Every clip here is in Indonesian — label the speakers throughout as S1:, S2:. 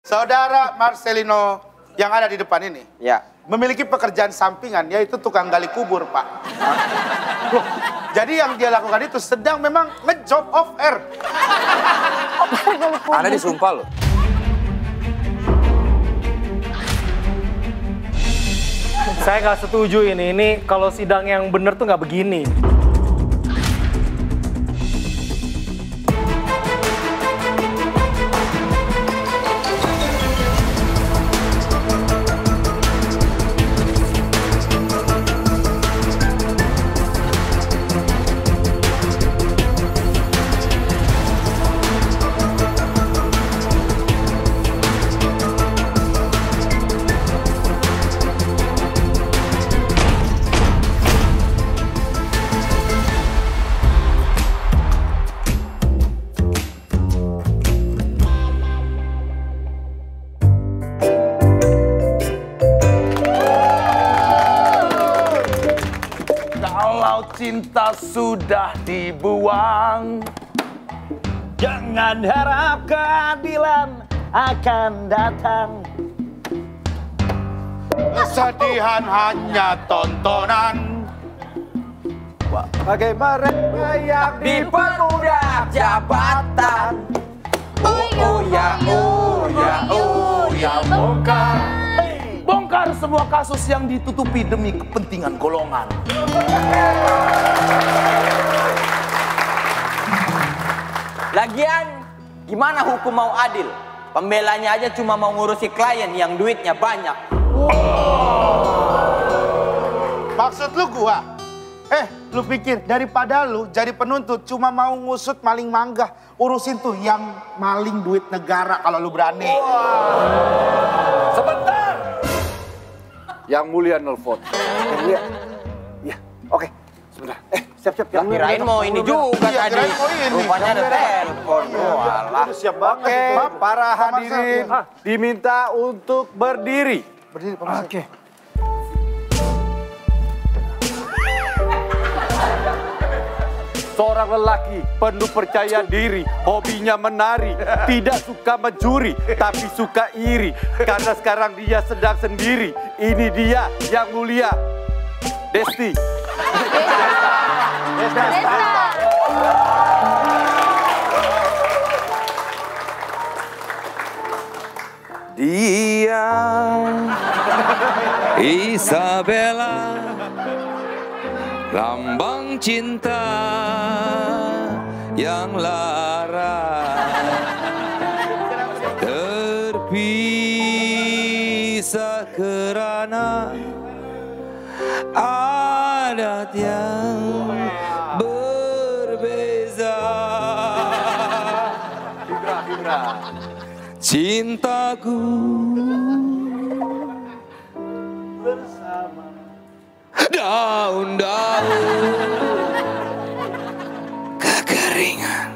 S1: Saudara Marcelino yang ada di depan ini.
S2: Ya.
S1: Memiliki pekerjaan sampingan, yaitu tukang gali kubur, Pak. Loh, jadi yang dia lakukan itu sedang memang ngejob off air.
S2: Anda disumpah loh.
S3: Saya nggak setuju ini. Ini kalau sidang yang bener tuh nggak begini.
S4: Cinta sudah dibuang, jangan harap keadilan akan datang.
S1: Kesedihan hanya tontonan.
S4: Bagi mereka yang dipermudah jabatan. Oh ya, bongkar. Bongkar semua kasus yang ditutupi demi kepentingan golongan.
S2: Lagian, gimana hukum mau adil? Pembelanya aja cuma mau ngurusi klien yang duitnya banyak.
S1: Maksud lu gua? Lu pikir daripada lu jadi penuntut cuma mau ngusut maling mangga, urusin tuh yang maling duit negara kalau lu berani.
S4: Sebentar.
S5: Yang mulia nelfon. Yang mulia. Ya, oke. Sebentar. Siap-siap.
S2: Kirain mau ini juga tadi. Rupanya ada telepon. Walah.
S1: Siap banget.
S5: Oke, para hadirin diminta untuk berdiri.
S1: Berdiri, Pak Marcel.
S5: Oke. Seorang lelaki penuh percaya diri, hobinya menari, tidak suka mencuri, tapi suka iri. Karena sekarang dia sedang sendiri. Ini dia yang mulia, Desti.
S6: Dia Isabella, lambang cinta yang lara, terpisah kerana adat yang berbeza. Cintaku bersama daun-daun kekeringan.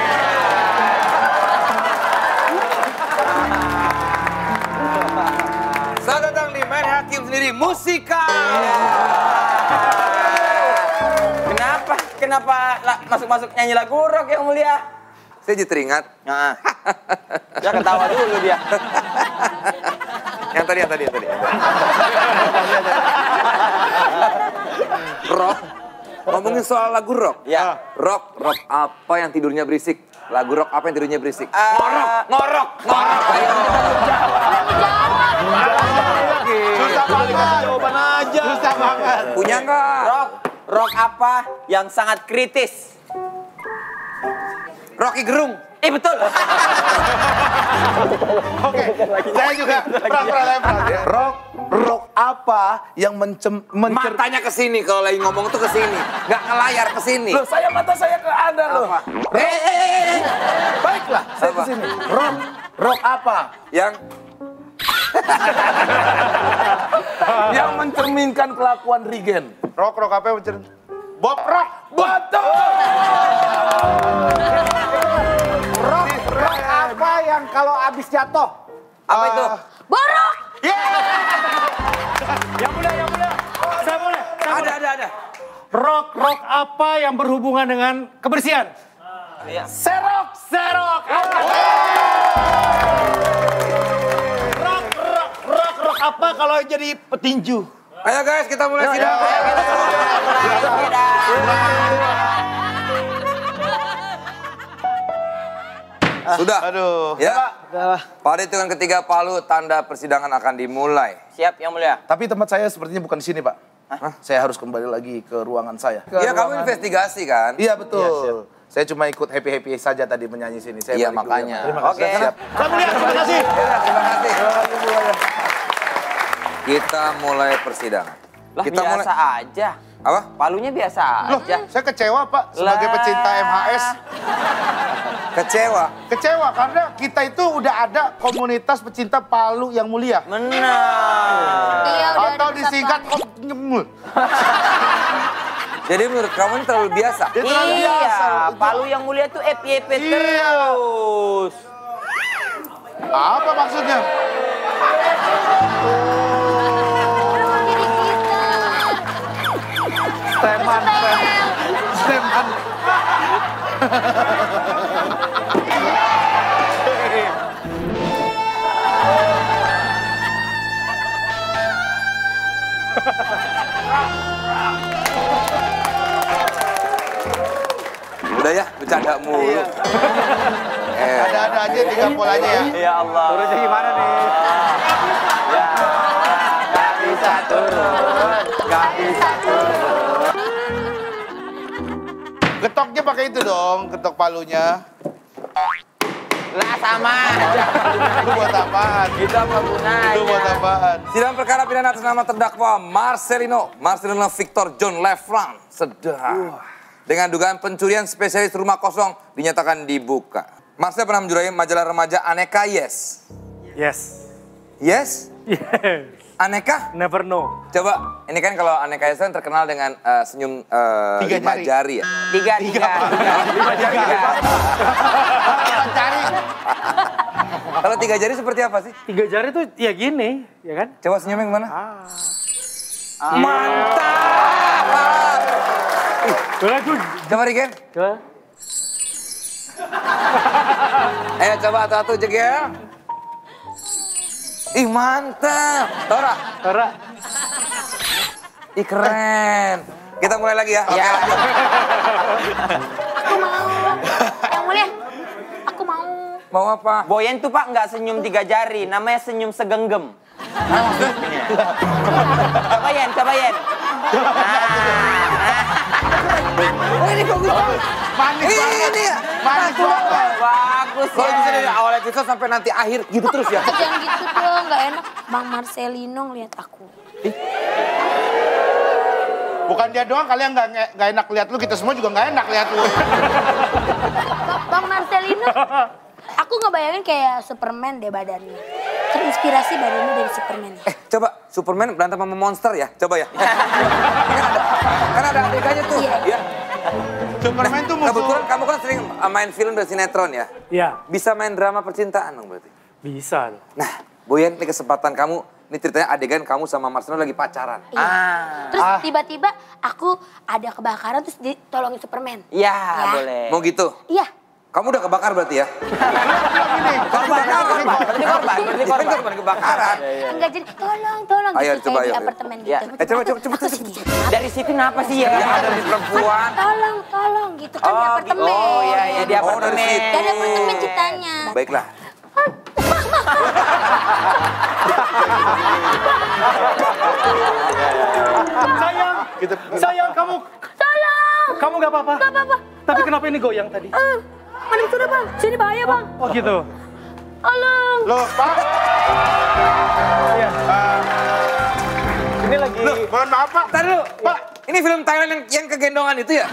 S2: Saya datang di main hakim sendiri, musika. Kenapa masuk-masuk nyanyi lagu rock yang mulia?
S6: Saya jadi teringat.
S2: Nah, dia ketawa dulu dia.
S6: Yang tadi. Rock. Ngomongin soal lagu rock.
S2: Ya.
S6: Rock apa yang tidurnya berisik? Lagu rock apa yang tidurnya berisik?
S2: Ngorok.
S6: Ayo.
S1: Susah banget. Jawaban aja. Susah banget.
S6: Punya nggak?
S2: Rock apa yang sangat kritis?
S6: Rocky Gerung.
S2: Betul.
S1: Oke, saya juga
S4: Rock apa yang
S6: Matanya ke sini kalau lagi ngomong tuh ke sini, nggak ke layar ke sini.
S4: Loh, mata saya ke Anda loh. Baiklah, saya ke sini. Rock apa? Yang mencerminkan kelakuan Regen.
S1: Rock apa yang mencerminkan? Bob Rock.
S4: Betul.
S1: Rock apa yang kalau abis jatuh?
S2: Apa itu?
S7: Borok!
S3: Yang mulia. Saya boleh.
S2: Ada.
S3: Rock apa yang berhubungan dengan kebersihan?
S4: Serok. mulai jadi petinju.
S6: Ayo guys, kita mulai sidang. Sudah.
S1: Aduh.
S6: Ya. Pada hitungan ketiga palu, tanda persidangan akan dimulai.
S2: Siap, Yang Mulia.
S4: Tapi tempat saya sepertinya bukan di sini, Pak. Saya harus kembali lagi ke ruangan saya.
S6: Iya, kamu investigasi kan?
S4: Iya, betul. Saya cuma ikut happy-happy saja tadi menyanyi sini. Saya
S6: Iya,
S4: balik dulu ya,
S6: makanya.
S4: Pak. Terima kasih.
S2: Oke.
S4: Siap.
S1: Kamu lihat, terima kasih.
S6: Ya, terima kasih. Kita mulai persidangan.
S2: Lah
S6: Kita
S2: biasa aja.
S6: Apa?
S2: Palunya biasa
S1: Loh,
S2: aja.
S1: saya kecewa Pak sebagai
S2: Lah.
S1: pecinta MHS.
S6: Kecewa.
S1: Kecewa karena kita itu udah ada komunitas pecinta palu yang mulia.
S2: Benar.
S7: Iya, udah
S1: Atau
S7: ada
S1: disingkat
S7: persatuan.
S6: Jadi menurut kamu ini terlalu biasa?
S1: Itu terlalu biasa.
S2: Iya, Palu Yang Mulia tuh FYP
S1: Iya.
S2: terus.
S1: Apa maksudnya?
S7: Kenapa diri kita?
S4: Steman.
S6: Udah ya, bercanda mulu.
S1: Ada-ada aja tiga polanya ya.
S2: Ya Allah.
S3: Turunnya gimana nih?
S2: Gak bisa turun. Gak bisa turun.
S1: Getoknya pakai itu dong, getok palunya.
S2: Lah sama aja.
S1: Lu buat apaan?
S2: Itu apa gunanya?
S1: Lu buat apaan?
S6: Sidang perkara pidana atas nama terdakwa Marcelino Victor John Lefranc sedang dengan dugaan pencurian spesialis rumah kosong dinyatakan dibuka. Marcel pernah menjuarai majalah remaja Aneka Yes.
S3: Yes.
S6: Yes?
S3: Yes.
S6: Aneka?
S3: Never know.
S6: Coba, ini kan kalau Aneka Yes kan terkenal dengan senyum
S1: Tiga
S6: lima
S1: jari.
S6: jari ya.
S2: Tiga.
S1: Cari.
S6: Kalau 3 jari seperti apa sih?
S3: 3 jari tuh ya gini, ya kan?
S6: Coba senyumnya gimana?
S2: Mantap.
S3: Bagus.
S6: Coba Rigen.
S3: Coba.
S6: Ayo coba satu jegel. Ih mantap. Tora.
S3: Tora.
S6: Ih keren. Kita mulai lagi ya. Oke,
S2: Ya.
S6: lanjut.
S7: Aku mau. Yang Mulia, aku mau.
S6: Mau apa?
S2: Boyen tuh Pak nggak senyum 3 jari, namanya senyum segenggam. Coba Yen.
S6: Oh ini bagus banget.
S1: Manis banget.
S6: Ini ya.
S1: Manis banget.
S2: Bagus
S6: Kalau bisa dari
S2: ya.
S6: awal episode sampai nanti akhir gitu terus ya.
S7: Jangan gitu dong, nggak enak. Bang Marcelino ngeliat aku.
S1: Bukan dia doang kali yang nggak enak lihat lu, kita semua juga nggak enak lihat lu.
S7: Bang Marcelino, aku ngebayangin kayak Superman deh badannya. Terinspirasi badannya dari Superman.
S6: Coba Superman berantem sama monster ya. Coba ya. kan ada adegannya tuh.
S7: Iya.
S6: Ya.
S1: Superman tuh musuh.
S6: Kebetulan kamu kan sering main film dan sinetron ya.
S3: Ya,
S6: Bisa main drama percintaan dong berarti.
S3: bisa loh.
S6: Nah, Boyen, ini kesempatan kamu. Ini ceritanya adegan kamu sama Marcelino lagi pacaran.
S7: Iya. Terus tiba-tiba aku ada kebakaran terus ditolongin Superman.
S2: Ya,
S7: Ya.
S2: boleh.
S6: Mau gitu?
S7: Iya.
S6: Kamu udah kebakar berarti ya?
S2: Korban kebakaran.
S6: Iya,
S7: Enggak jadi tolong
S6: Ayo,
S7: gitu
S6: coba,
S7: kayak di
S6: ayo.
S7: apartemen
S2: Ya.
S7: gitu.
S6: coba.
S7: Aku sini.
S2: Dari situ kenapa sih ya?
S6: Ada di perempuan.
S7: Tolong gitu kan di apartemen.
S2: Oh iya di
S6: Oh, dari
S2: apartemen.
S6: situ.
S7: Dari apartemen ceritanya.
S6: Baiklah.
S3: Sayang kamu.
S7: Tolong.
S3: Kamu nggak apa-apa?
S7: Gak apa-apa.
S3: Tapi kenapa ini goyang tadi?
S7: Mana sudah bang? Sini bahaya bang.
S3: Oh gitu.
S7: Tolong.
S1: Loh, Pak.
S3: Iya. Ini lagi.
S1: Loh, mohon maaf, Pak.
S6: Tadi dulu.
S1: Pak.
S6: Ini film Thailand yang kegendongan itu ya?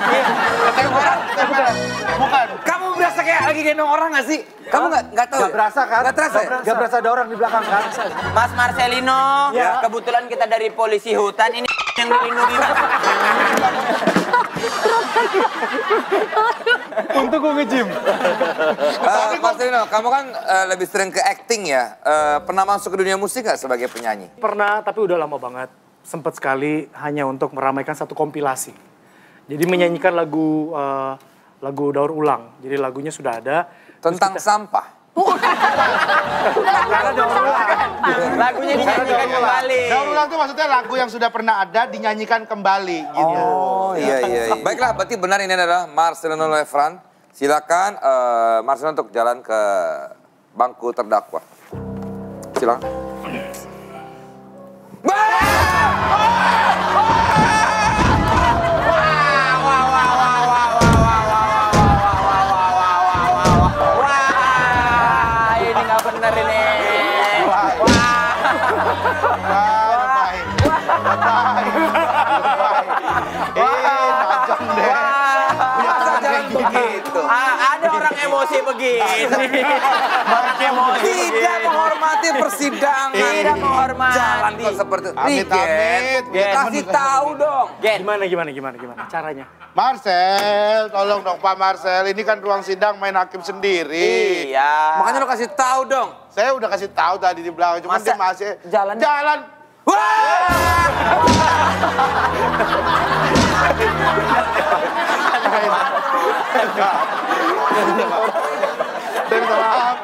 S1: Bukan.
S6: Kamu berasa kayak lagi gendong orang gak sih? Kamu nggak tahu?
S4: Gak berasa kan?
S6: Nggak terasa ya?
S4: Gak berasa ada orang di belakang kan?
S2: Mas Marcelino, kebetulan kita dari polisi hutan ini yang dilindungi.
S3: Untuk gue nge-gym.
S6: Marcelino, kamu kan lebih sering ke acting ya. Pernah masuk ke dunia musik gak sebagai penyanyi?
S3: Pernah, tapi udah lama banget. Sempet sekali hanya untuk meramaikan satu kompilasi. Jadi menyanyikan lagu daur ulang. Jadi lagunya sudah ada.
S6: Tentang sampah.
S7: Udah daur ulang.
S2: Lagunya dinyanyikan kembali.
S1: Daur ulang itu maksudnya lagu yang sudah pernah ada dinyanyikan kembali gitu.
S6: Oh iya. Baiklah, berarti benar ini adalah Marcelino Lefran. Silakan Marcelino untuk jalan ke bangku terdakwa. Silakan.
S2: Ini nggak benar ini.
S1: Tajam deh.
S6: Masa jalan begitu?
S2: Ada orang emosi begini. Orang emosi
S6: Tidak menghormati persidangan.
S2: Tidak menghormati.
S6: Jalan kok seperti itu.
S1: Amit-amit.
S6: Kasih tahu dong.
S2: Gen.
S3: Gimana caranya?
S1: Marcel, tolong dong Pak Marcel. Ini kan ruang sidang main hakim sendiri.
S2: Iya.
S6: Makanya lo kasih tahu dong.
S1: Saya udah kasih tahu tadi di belakang, cuma
S2: Masa
S1: dia masih
S2: jalan.
S1: Saya minta maaf.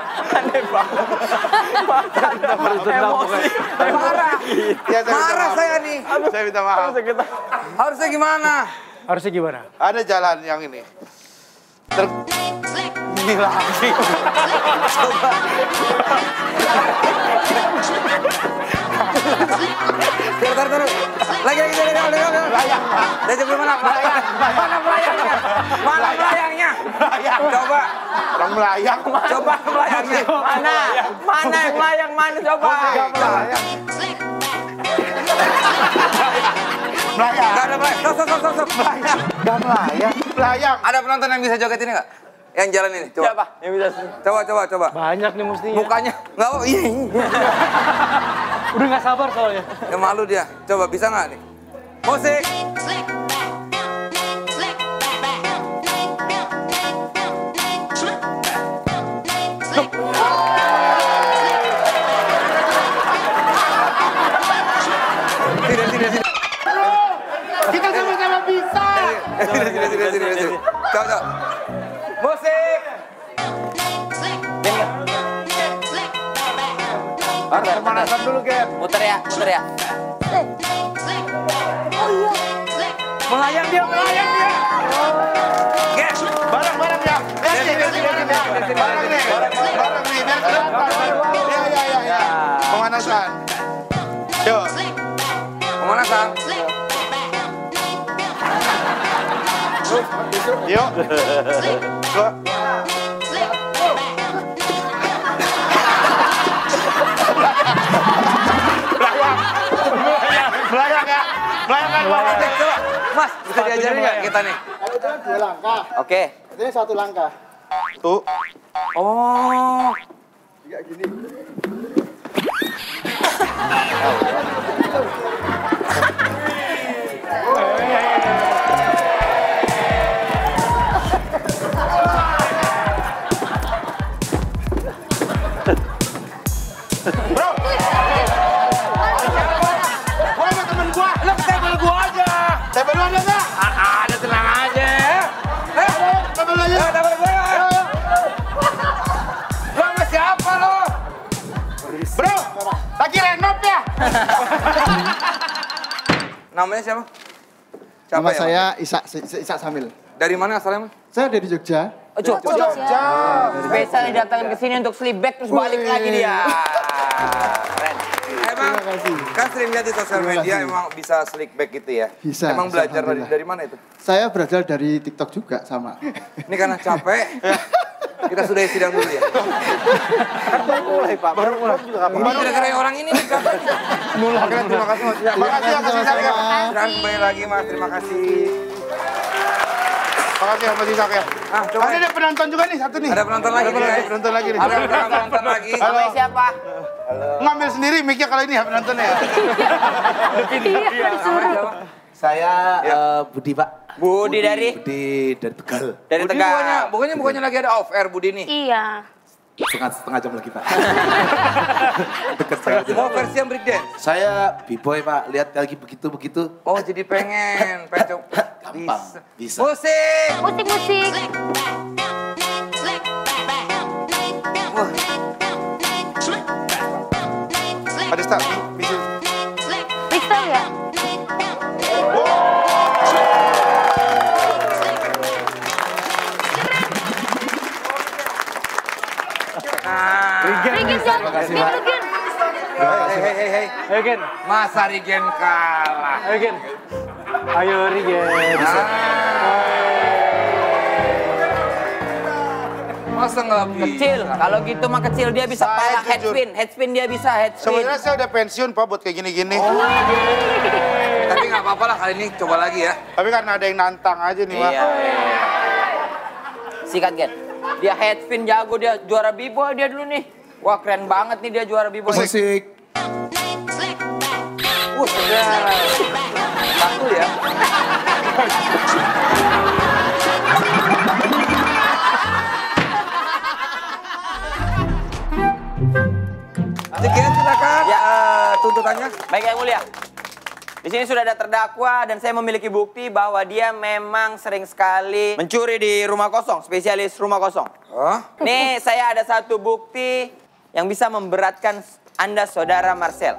S2: Emosi.
S6: Marah.
S1: Ya, saya minta
S6: Marah
S1: maaf.
S6: saya nih.
S1: Saya minta maaf.
S6: Harusnya gimana?
S3: Harusnya gimana?
S1: Ada jalan yang ini. Ini lagi.
S6: Taruh. Lagi.
S1: Layang, Pak.
S6: Dari sebelum mana? Mana melayangnya? Mana melayangnya? Coba.
S1: Orang melayang.
S6: Coba melayangnya.
S2: Mana yang melayang mana coba.
S1: Melayang.
S6: Gak ada melayang. Stop.
S1: Melayang. Gak melayang. Melayang.
S6: Ada penonton yang bisa joget ini nggak? Yang jalan ini, coba.
S2: Siapa yang bisa?
S6: Coba.
S3: Banyak nih mestinya.
S6: Mukanya nggak mau. Iya.
S3: Udah nggak sabar soalnya.
S6: Ya malu dia. Coba bisa nggak nih? Musik. Tidak.
S1: Kita sama-sama bisa.
S6: Sini. Coba. Musik.
S1: Pemanasan dulu, Gen.
S2: Muter ya.
S6: Melayang dia. Guys.
S1: Bareng ya. Bareng nih. Biar kelihatan. Ya. Pemanasan. Yuk.
S6: Pemanasan.
S1: Yuk. Dua. Melayang ya.
S6: Coba. Mas, bisa diajarin nggak kita nih?
S8: Itu 2 langkah,
S2: Oke.
S8: ini 1 langkah.
S1: Tuh.
S6: Oh.
S8: Kayak gini.
S1: Bro. Gua sama temen gua.
S6: Lu ke table gua aja.
S1: Table lu ada nggak?
S6: Ada, tenang aja.
S1: Table lu aja.
S6: Table gua. Lu sama siapa lu?
S1: Bro, lagi renov ya?
S6: Namanya siapa?
S8: Nama
S6: ya,
S8: saya Isa Samil.
S6: Dari mana asalnya, Mas?
S8: Saya dari Jogja.
S2: Jogja. Spesial didatangkan ke sini untuk sleep back terus balik lagi dia. Keren.
S6: Emang kan sering lihat di sosial media emang bisa slick back gitu ya?
S8: Bisa,
S6: Emang belajar
S8: alhamdulillah.
S6: dari mana itu?
S8: Saya belajar dari TikTok juga sama.
S6: Ini karena capek. Kita sudah sidang dulu ya.
S1: Baru mulai, Pak. Baru mulai juga apa?
S6: Baru gara-gara orang ini nih capek.
S1: Oke, terima kasih, Mas. Makasih ya, Mas Isak ya.
S6: Sidang kembali lagi, Mas. Terima kasih.
S1: Makasih ya, Mas Isak ya.
S6: Ah, coba.
S1: Ada penonton juga nih, satu nih.
S6: Ada penonton lagi nih, guys.
S1: Penonton lagi nih.
S6: Ada penonton lagi.
S2: Namanya siapa?
S1: Ngambil sendiri mic-nya kalau ini ya penontonnya ya.
S7: Iya, disuruh.
S6: Siapa?
S9: Saya Budi, Pak.
S2: Budi dari
S9: Dari Tegal.
S2: dari
S6: Budi
S2: Tegal.
S6: bukannya lagi ada off air Budi nih.
S7: Iya.
S9: Setengah jam lagi, Pak. Deket saya aja.
S6: Oh, versi yang breakdance.
S9: Saya B-boy, Pak. Lihat lagi begitu-begitu.
S6: Oh, jadi pengen coba.
S9: Gampang. Bisa.
S6: Musik.
S7: Musik.
S6: Wah.
S1: Ada start. Bisa.
S7: Freestyle ya? Rigen jangan. Rigen.
S6: Hei.
S3: Ayo Gen,
S6: Masa Rigen kalah?
S3: ayo Gen. Ayo Rigen.
S6: Masa nggak bisa?
S2: Kecil, kalau gitu mah kecil dia bisa
S1: Saya
S2: pala
S1: jujur.
S2: head spin dia bisa head spin.
S1: Sebenarnya saya udah pensiun Pak buat kayak gini-gini.
S6: Tapi nggak apa-apa lah kali ini coba lagi ya.
S1: Tapi karena ada yang nantang aja nih Pak.
S2: Iya. Sikat Gen. Dia head spin jago, dia juara b-boy dia dulu nih. Wah keren banget nih dia juara b-boy.
S9: Musik.
S6: Sudah. Satu ya. Rigen silakan.
S2: Ya.
S6: Tuntutannya.
S2: Baik Yang Mulia. Di sini sudah ada terdakwa dan saya memiliki bukti bahwa dia memang sering sekali mencuri di rumah kosong, spesialis rumah kosong.
S6: Oh?
S2: Nih saya ada satu bukti yang bisa memberatkan Anda saudara Marcel.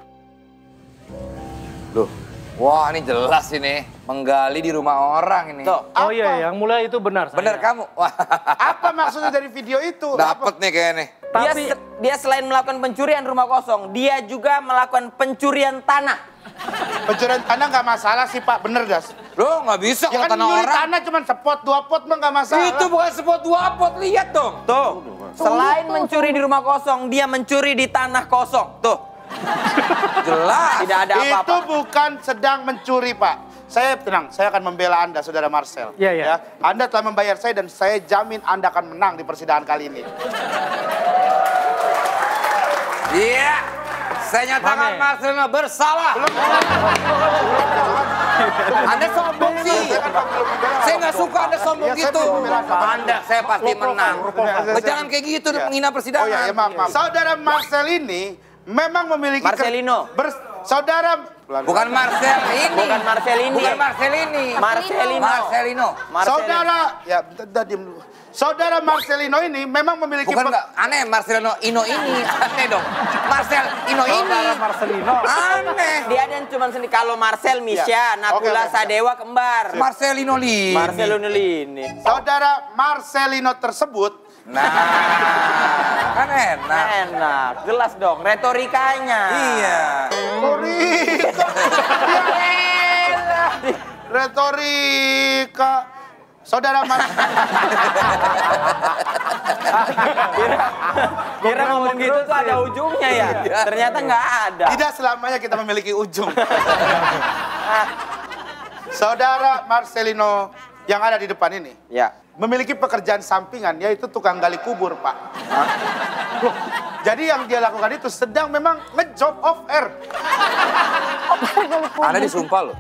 S6: Loh. Wah ini jelas ini. Menggali di rumah orang ini.
S2: Tuh.
S3: Oh iya, Yang Mulia itu benar.
S6: Bener kamu? Wah.
S1: Apa maksudnya dari video itu?
S6: Dapet nih kayaknya nih.
S2: Dia selain melakukan pencurian rumah kosong, dia juga melakukan pencurian tanah.
S1: Pencurian tanah nggak masalah sih Pak, bener Das.
S6: Lo nggak bisa
S1: Ya
S6: kalau
S1: kan
S6: tanah
S1: nyuri
S6: orang.
S1: tanah cuma sepot, 2 pot mah nggak masalah.
S6: Itu bukan spot 2 pot, lihat dong.
S2: Tuh. Selain mencuri di rumah kosong, dia mencuri di tanah kosong. Tuh.
S6: Jelas.
S2: Tidak ada
S1: Itu
S2: apa-apa.
S1: bukan sedang mencuri Pak. Saya tenang, saya akan membela Anda Saudara Marcel.
S3: Iya, iya.
S1: Ya, Anda telah membayar saya dan saya jamin Anda akan menang di persidangan kali ini.
S6: Iya. Saya nyatakan
S3: Mane.
S6: Marcelino bersalah. Anda sombong sih. Saya nggak suka Anda sombong
S1: Ya, saya
S6: gitu.
S1: belum membela sama
S6: Anda, saya pasti menang. Jangan kayak gitu,
S1: Ya.
S6: menghina persidangan.
S1: Oh ya, maaf. Saudara Marcel ini memang memiliki...
S2: Marcelino.
S1: Saudara...
S6: Bukan Marcel ini.
S2: Bukan Marcel ini.
S6: Bukan Marcel ini.
S2: Marcelino.
S6: Marcelino.
S1: Saudara... Ya, bentar, diam dulu. Saudara Marcelino ini memang memiliki...
S6: Bukan nggak aneh Marcelino Ino ini. Aneh dong. Marcel Ino ini.
S3: Marcelino.
S6: Aneh.
S2: Dia ada yang cuma sendiri. Kalau Marcel, Misha, Nakula,
S1: Oke.
S2: Sadewa, kembar.
S6: Marcelino Lini.
S2: Marcelino Lini.
S1: Saudara Marcelino tersebut...
S6: Nah, kan enak.
S2: Enak, jelas dong retorikanya.
S6: Iya.
S1: Retorika. Saudara
S2: Kira ngomong gitu tuh ada ujungnya ya. Ternyata nggak ada.
S1: Tidak selamanya kita memiliki ujung. Saudara Marcelino yang ada di depan ini
S2: Ya.
S1: memiliki pekerjaan sampingan yaitu tukang gali kubur, Pak. Jadi yang dia lakukan itu sedang memang ngejob off air.
S6: Anda disumpah loh.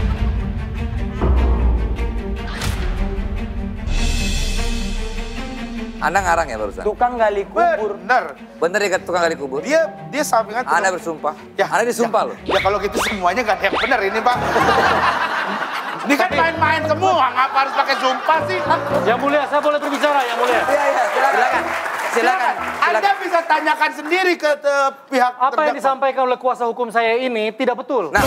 S6: Anda ngarang ya barusan?
S2: Tukang gali kubur.
S1: Bener.
S6: Bener ya tukang gali kubur?
S1: Dia sampingan
S6: Anda
S1: tukang-
S6: bersumpah?
S1: Ya,
S6: Anda disumpah loh?
S1: Ya kalau gitu semuanya gak ada yang bener ini, Pak. Ini kan main-main semua, ngapa harus pakai sumpah sih?
S3: Yang Mulia, saya boleh berbicara, Yang Mulia.
S6: Iya, silakan.
S2: Silakan.
S1: Anda bisa tanyakan sendiri ke pihak
S3: Apa yang
S1: terdakwa.
S3: disampaikan oleh kuasa hukum saya ini tidak betul.
S6: Nah,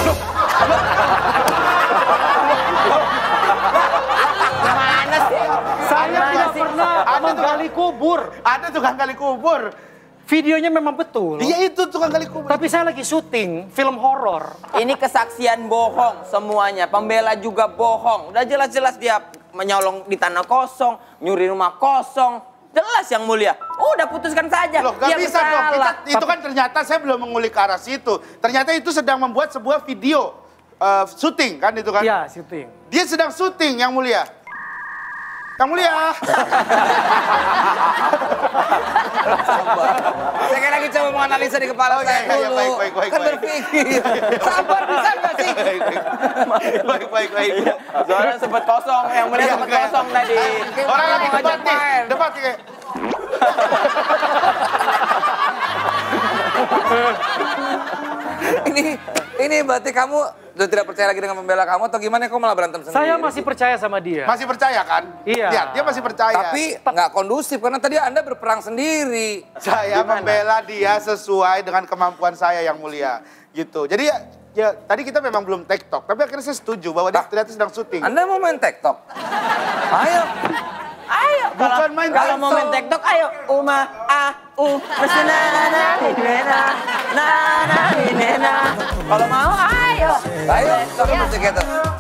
S2: Mana sih?
S3: Saya
S2: Mana
S3: tidak
S2: sih?
S3: pernah menggali kubur.
S1: Ada tukang gali kubur.
S3: Videonya memang betul.
S1: Iya itu tukang gali kubur.
S3: Tapi saya lagi syuting film horor.
S2: Ini kesaksian bohong semuanya. Pembela juga bohong. Udah jelas-jelas dia menyolong di tanah kosong, nyuri rumah kosong. Jelas Yang Mulia. Udah putuskan saja.
S1: Loh, gak
S2: Dia
S1: bisa dong.
S2: bersalah.
S1: Itu kan ternyata saya belum mengulik ke arah situ. Ternyata itu sedang membuat sebuah video syuting kan itu kan?
S3: Iya, syuting.
S1: Dia sedang syuting Yang Mulia. Yang Mulia.
S6: saya kayak lagi coba menganalisa di kepala saya
S1: iya,
S6: dulu.
S1: baik.
S6: Kan berpikir. Sabar bisa nggak sih?
S1: Baik.
S2: Soalnya sempat kosong. Yang Mulia
S1: Iya,
S2: sempat
S1: kayak-
S2: kosong tadi.
S1: Orang lagi
S6: Ngajak
S1: debat nih.
S6: main.
S1: Debat kayak.
S6: Ini berarti kamu Sudah tidak percaya lagi dengan pembela kamu atau gimana? Kok malah berantem sendiri?
S3: Saya masih percaya sama dia.
S1: Masih percaya kan?
S3: Iya.
S1: Lihat, dia masih percaya.
S6: Tapi nggak kondusif karena tadi Anda berperang sendiri.
S1: Saya membela dia sesuai dengan kemampuan saya yang mulia. Gitu. Jadi ya tadi kita memang belum TikTok, tapi akhirnya saya setuju bahwa dia ternyata sedang syuting.
S6: Anda mau main TikTok? Ayo.
S2: Ayo.
S1: Bukan main
S2: Kalau mau main
S1: TikTok.
S2: TikTok, ayo. Mesti na. Kalau mau, ayo.
S6: Ayo, musik itu.